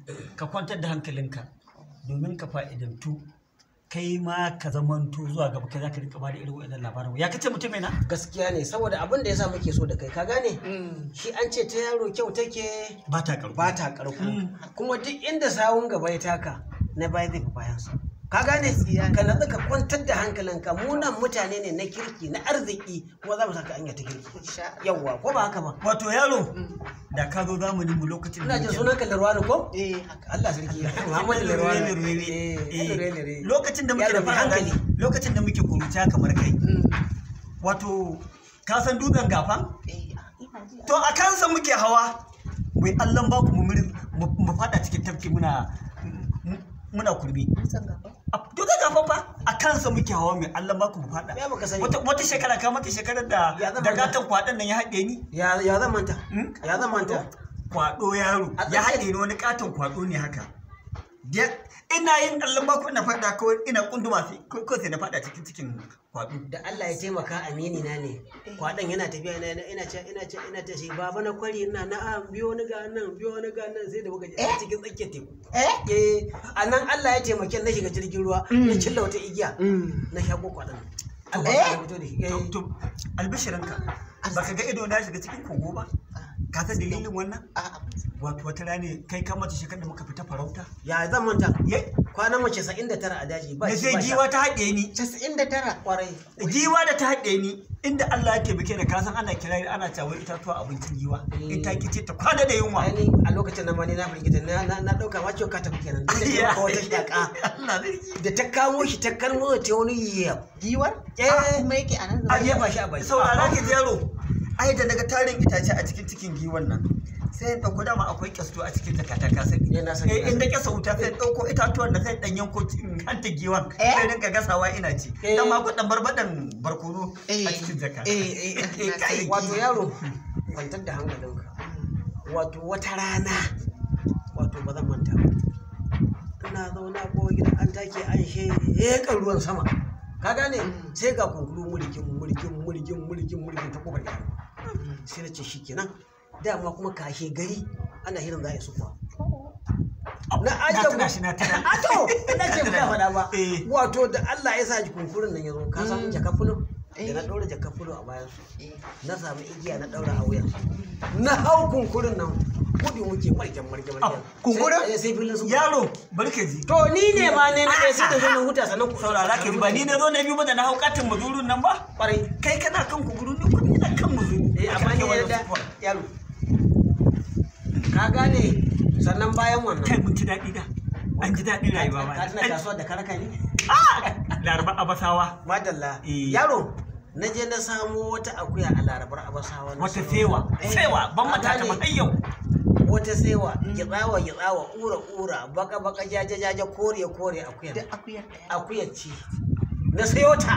ka kwantar da hankalinka domin ka fa'idantu kai ma ka zamanto zuwa gaba kai za ka rika bada irin waɗannan labaran ya kace mutum na gaskiya ne saboda abin da yasa muke so da kai ka gane shi an ce ta yaro kyau take ba ta karko kuma duk inda sawun gaba ya taka na baya zai fi bayansa ka gane ka natsu ka kwantar da hankalinka mu nan mutane ne na kirki na arziki kuma za mu saka anya ta kirki yawwa ko ba haka ba wato yaro da ka zo zamanin mu lokacin ina jin sunan ka Larwani ko Allah sarki Muhammad Larwani lokacin da muke da hankali lokacin da muke kuruta kamar kai wato ka san dutsen gafan to a kansa muke hawa wai Allah ba ku mu fada cikin tafki muna kurbi dutsen gafan fa a kansa muke hawa mai Allah ba ku mu fada wata shekara ka mata shekarar da gatan kwaɗan nan ya haɗe ni ya zan manta kwaɗo yaro ya haɗe ni wani katon kwaɗo ne haka ina yin ɗallon baku ina faɗa kawai ina kunduma sai na faɗa cikin kwaɗo da Allah ya taimaka amini na ne kwaɗon yana tafiya ina ta shi baba na kwari ina na biyo ni ga nan sai da muka je cikin tsakiyar teku a nan Allah ya taimake na shiga jirgin ruwa na cilla wata igiya na shaƙo kwaɗon Allah ya fito da shi to albishirinka baka ga ido na shiga cikin kogo ba ka san dalilin wannan wato wata rana kai ka mace shekar da muka fita farauta ya zan manta kwanan mace 99 a daji ba sai giwa ta haɗe ni 99 kwarai giwa da ta haɗe ni inda Allah ya taimake da kasan ana kirari ana cewa itatuwa abincin giwa in ta kice ta kwana da yunwa a lokacin nan ma ni na firgita na dauka ma ciwo ka tafi kenan da ta wata shaka da ta kamo shi ta kalmo ta wani yiya giwar kuma yake anan a jefa shi a bai saurara ki yaro ai da daga tarin itace a cikin giwan nan sai in ɗauko dama akwai kyasto a cikin takataka sai in da kyasa wuta sai ɗauko itatuwan da sai ɗan yanko hanta giwan sai rinka gasawa ina ci dan ma kuɗin barbaɗan barkono a cikin jaka wato yaro kwantar da hankalinka wato wata rana wato ba zan manta ina zauna ko gidan an take an sheƙa ruwan sama ka gane sai ga kunkuru mulkin ta kofar yaro sai na ce shi kenan dama kuma kashe gari ana hirin za a yi sukuwa na ajiye shi na tana ato ina ce ba faɗa ba wato da Allah ya sa kunkurin nan ya zo ka samu jakafulun da na ɗaura jakafulun a bayan su na samu igiya na ɗaura a wuyan na hau kunkurin nan gudu muke margen kunkurin sai filin su yaro barke ji to ni ne ma ne na sai da zo na huta sannan ku saurara ka ji ba ni na zo na biyu ba da na hau katin mazurun nan ba kwarai kai kana kan kunkuru ni kuma ina kan mazuru amma ni da yaro ka gane sannan bayan wannan kai mun ji daɗi da an ji daɗin rayuwa ba ka tuna kasuwar da karaka ne Laraba Abasawa madalla yaro na je na samo wata akuya a Larabar Abasawa wata sewa ban mata ta ba yau wata sewa gitsawa ura baka jaja kore akuya ce na sayo ta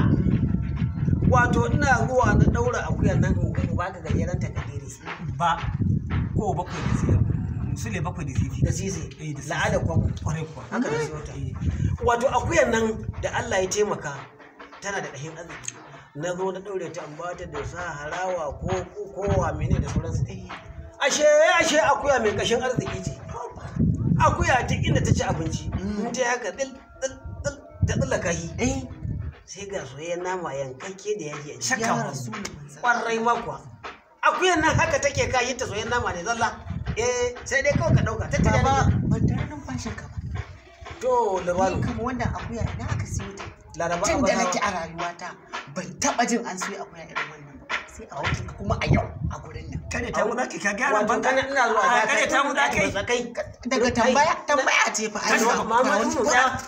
wato ina zuwa na daura akuyar nan in ba ka gajeren takadiri ba ko bakwai da sisi sule bakwai da sisi la'ada kwarai kuwa haka da sayo ta wato akuyar nan da Allah ya taimaka tana da ƙashin arziki na zo na daure ta ambata da sa harawa ko kowa mene da sauransu ashe akuya mai ƙashin arziki ce akuya duk inda ta ci abinci in ta haka ta tsallaka shi sai ga soyayyen nama yankakke da yaji a shakka kwarai makwa akuyan nan haka take kayi ta soyayyen nama ne zalla sai dai kawai ka dauka ta tare ba ban tare numfashin ka ba to Larwani kuma wannan akuya idan aka siyo ta Laraba tun da nake a rayuwata ban taba jin an siyo akuya irin wannan ba sai a wajen kuma a yau a gurin nan kare ta mu zaki ka gyara ban kana ina zuwa kare ta mu zaki daga tambaya ce fa ai Muhammadu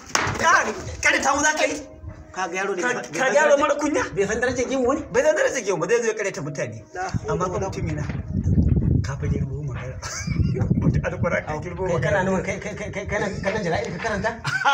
kare ta mu zaki ka ga yaro ka gyaro mara kunya bai san darajar gemu wani bai san darajar gemu ba zai zo ya kare ta mutane amma kuma mutumi na ka fa girmo magana mutu alƙura ka girmo magana kana nan kana jala'i ka karanta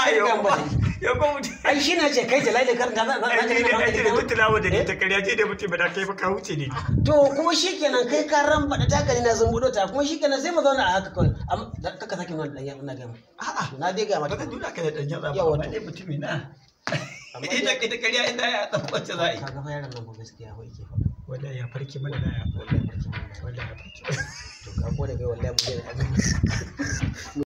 ya ko mutu ai shi ne ce kai jala'i karanta za ka ne mutu lawo da ni ta kariya ce da mutu ba da kai fa ka wuce ne to kuma shikenan kai ka ramba da takari na zan budo ta kuma shikenan sai mu zauna a haka kawai kaka sake mun dan ina ga mu a'a na dai ga mata ka duna ka da dan yatsa ba ne mutumi na ita kariya inda ya tabbace za a yi kaga fa yaron nan ko gaskiya wai ke fa wallahi ya farki mana da ya wallahi ya farki to ka ko da kai wallahi mu je